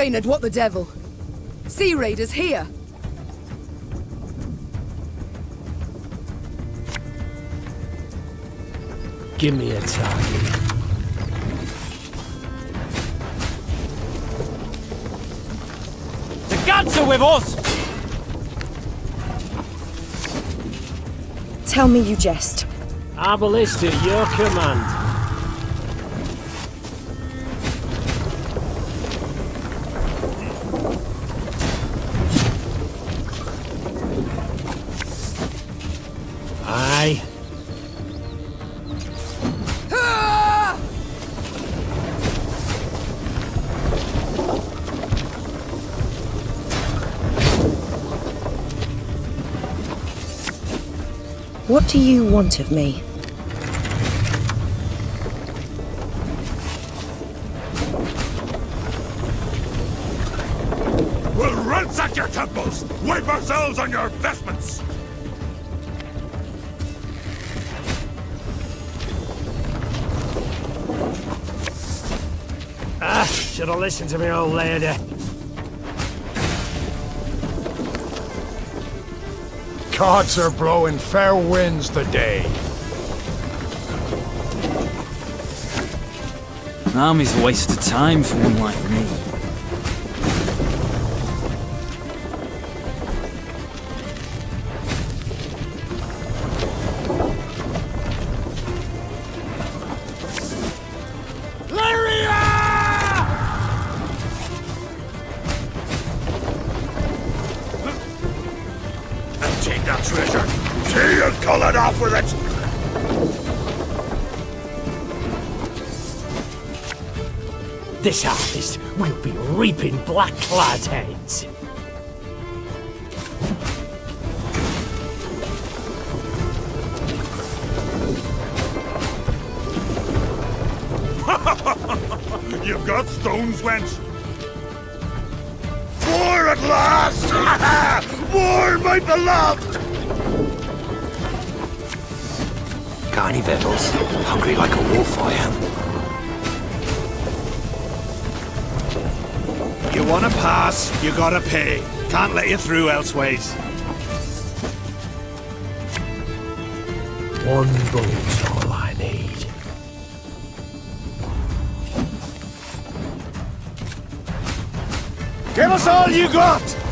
Reynard, what the devil? Sea raiders here! Give me a target. The gods are with us! Tell me you jest. Our ballista at your command. Aye. What do you want of me? We'll ransack your temples! Wipe ourselves on your vestments! Should have listened to me old lady. Gods are blowing fair winds today. An army's a waste of time for one like me. Take that treasure! See you call it off with it! This harvest will be reaping black-clad heads. You've got stones, wench! War at last! War, my beloved! Got any victuals? Hungry like a wolf, I am. You wanna pass, you gotta pay. Can't let you through elseways. One boat's all I need. Give us all you got!